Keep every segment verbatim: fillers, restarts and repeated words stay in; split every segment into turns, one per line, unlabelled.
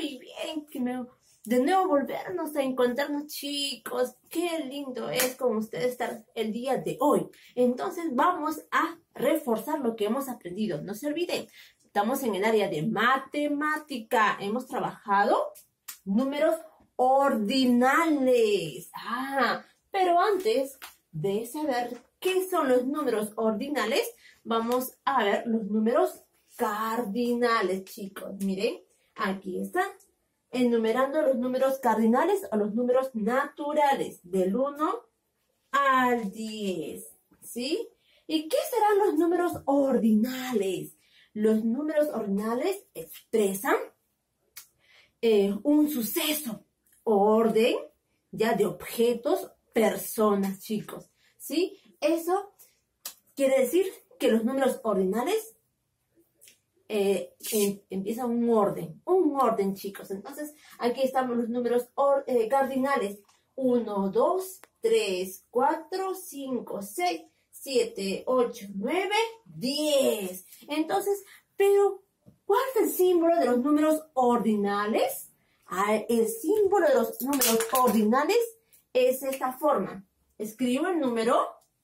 muy bien que me, de nuevo volvernos a encontrarnos, chicos. Qué lindo es con ustedes estar el día de hoy. Entonces vamos a reforzar lo que hemos aprendido. No se olviden, estamos en el área de matemática. Hemos trabajado números ordinales. Ah, pero antes de saber qué son los números ordinales, vamos a ver los números cardinales, chicos. Miren, aquí están. Enumerando los números cardinales o los números naturales, del uno al diez, ¿sí? ¿Y qué serán los números ordinales? Los números ordinales expresan eh, un suceso, orden, ya de objetos, personas, chicos, ¿sí? Eso quiere decir que los números ordinales Eh, em, empieza un orden, un orden, chicos. Entonces, aquí estamos los números or, eh, cardinales. uno, dos, tres, cuatro, cinco, seis, siete, ocho, nueve, diez. Entonces, pero, ¿cuál es el símbolo de los números ordinales? Ah, el símbolo de los números ordinales es esta forma. Escribo el número,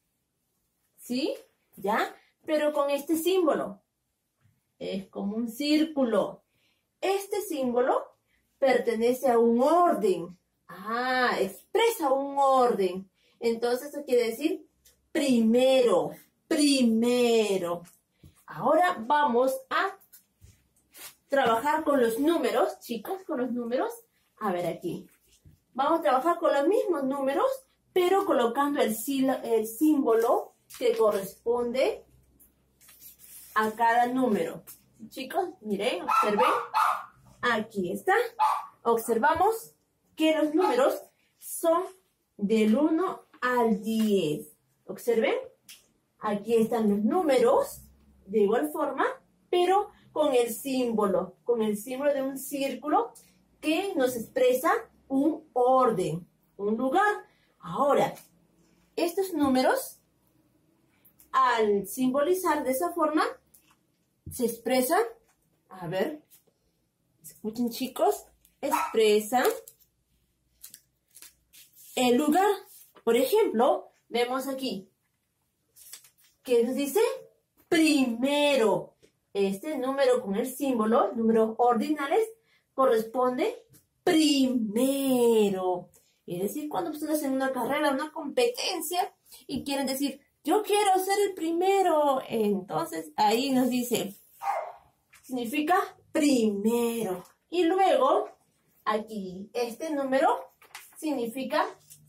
¿sí? ¿Ya? Pero con este símbolo. Es como un círculo. Este símbolo pertenece a un orden. Ah, expresa un orden. Entonces, eso quiere decir primero, primero. Ahora vamos a trabajar con los números, chicos, con los números. A ver aquí. Vamos a trabajar con los mismos números, pero colocando el, el símbolo que corresponde a cada número. Chicos, miren, observen. Aquí está. Observamos que los números son del uno al diez. Observen. Aquí están los números de igual forma, pero con el símbolo, con el símbolo de un círculo que nos expresa un orden, un lugar. Ahora, estos números, al simbolizar de esa forma, se expresan, a ver, escuchen, chicos, expresan el lugar. Por ejemplo, vemos aquí, que nos dice primero. Este número con el símbolo, números ordinales, corresponde primero. Es decir, cuando ustedes hacen una carrera, una competencia, y quieren decir, yo quiero ser el primero. Entonces, ahí nos dice, significa primero. Y luego, aquí, este número significa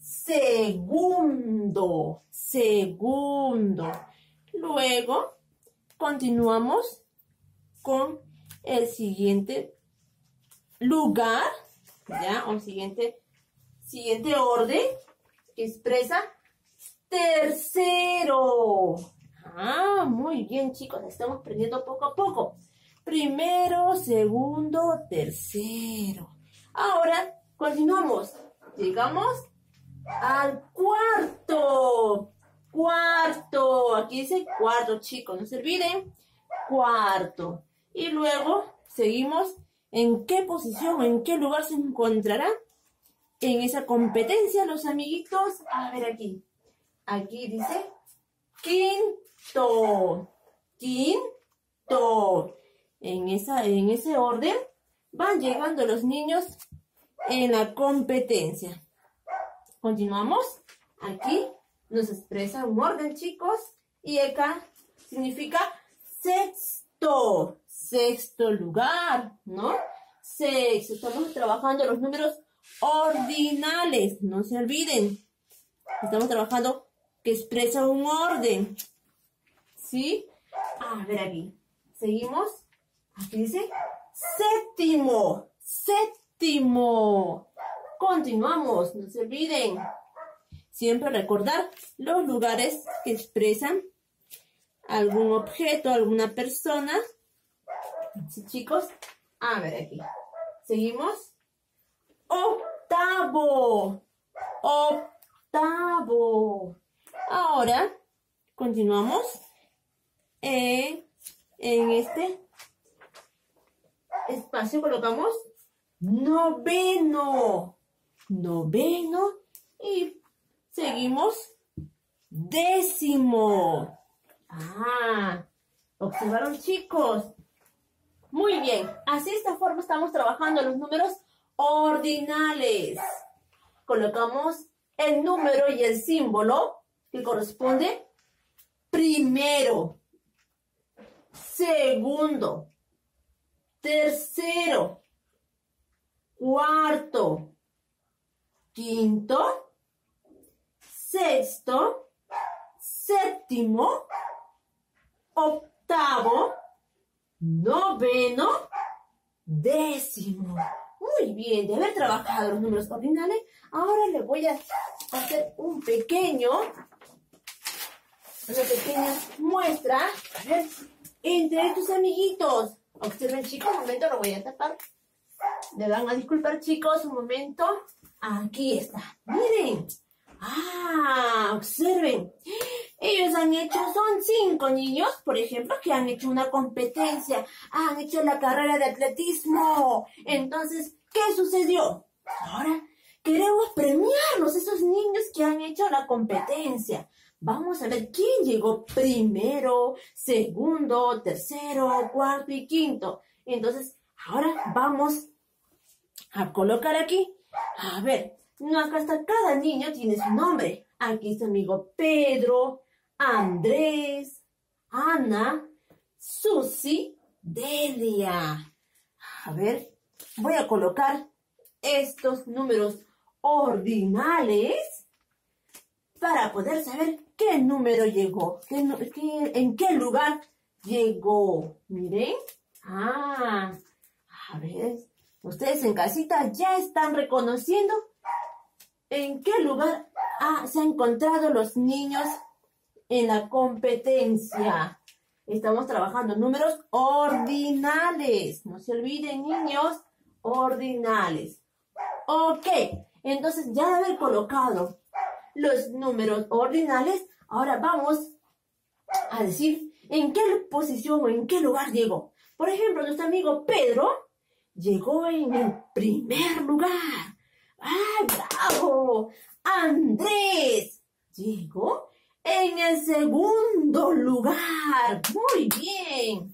segundo. Segundo. Luego, continuamos con el siguiente lugar, ¿ya? O siguiente, siguiente orden, que expresa tercero. Ah, muy bien, chicos. Estamos aprendiendo poco a poco. Primero, segundo, tercero. Ahora, continuamos. Llegamos al cuarto. Cuarto. Aquí dice cuarto, chicos. No se olviden. Cuarto. Y luego, seguimos. ¿En qué posición, en qué lugar se encontrará en esa competencia los amiguitos? A ver aquí. Aquí dice quinto, quinto. En, esa, en ese orden van llegando los niños en la competencia. Continuamos. Aquí nos expresa un orden, chicos. Y acá significa sexto. Sexto lugar, ¿no? Sexto. Estamos trabajando los números ordinales. No se olviden. Estamos trabajando que expresa un orden, ¿sí? A ver aquí, seguimos, aquí dice séptimo, séptimo, continuamos, no se olviden, siempre recordar los lugares que expresan algún objeto, alguna persona, ¿sí, chicos? A ver aquí, seguimos, octavo, octavo. Ahora, continuamos eh, en este espacio, colocamos noveno. Noveno. Y seguimos. Décimo. Ah, ¿observaron, chicos? Muy bien. Así de esta forma estamos trabajando los números ordinales. Colocamos el número y el símbolo que corresponde primero, segundo, tercero, cuarto, quinto, sexto, séptimo, octavo, noveno, décimo. Muy bien, de haber trabajado los números ordinales, ahora le voy a hacer un pequeño, una pequeña muestra, a ver, entre tus amiguitos. Observen, chicos, un momento, lo voy a tapar. Me van a disculpar, chicos, un momento. Aquí está, miren. Ah, observen. Ellos han hecho, son cinco niños, por ejemplo, que han hecho una competencia, han hecho la carrera de atletismo. Entonces, ¿qué sucedió? Ahora queremos premiarlos, esos niños que han hecho la competencia. Vamos a ver quién llegó primero, segundo, tercero, cuarto y quinto. Entonces, ahora vamos a colocar aquí. A ver, no, acá está, cada niño tiene su nombre. Aquí está amigo Pedro, Andrés, Ana, Susi, Delia. A ver, voy a colocar estos números ordinales para poder saber qué número llegó, qué, qué, en qué lugar llegó. Miren. Ah, a ver, ustedes en casita ya están reconociendo en qué lugar ah, se han encontrado los niños en la competencia. Estamos trabajando números ordinales. No se olviden, niños, ordinales. Ok, entonces ya de haber colocado los números ordinales, ahora vamos a decir en qué posición o en qué lugar llegó. Por ejemplo, nuestro amigo Pedro llegó en el primer lugar. ¡Ah, bravo! Andrés llegó en el segundo lugar. Muy bien.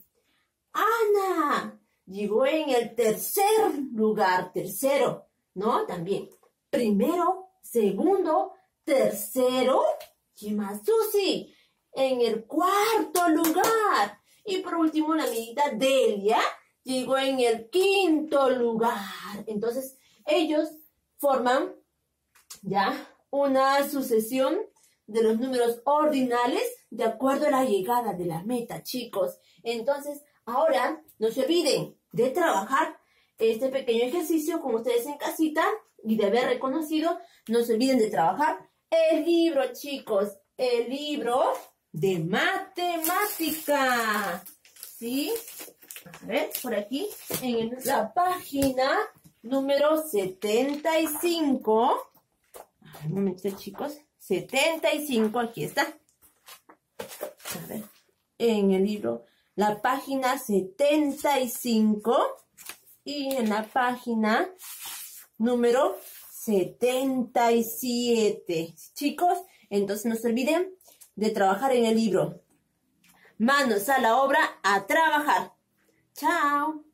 Ana llegó en el tercer lugar. Tercero, ¿no? También. Primero, segundo, tercero. ¿Qué más? Susi en el cuarto lugar. Y por último, la amiguita Delia llegó en el quinto lugar. Entonces, ellos forman ya una sucesión de los números ordinales de acuerdo a la llegada de la meta, chicos. Entonces, ahora no se olviden de trabajar este pequeño ejercicio con ustedes en casita y de haber reconocido, no se olviden de trabajar el libro, chicos, el libro de matemática. ¿Sí? A ver, por aquí, en la página número setenta y cinco. A ver, un momentito, chicos. setenta y cinco, aquí está. A ver, en el libro, la página setenta y cinco y en la página número setenta y siete. Chicos, entonces no se olviden de trabajar en el libro. Manos a la obra, a trabajar. Chao.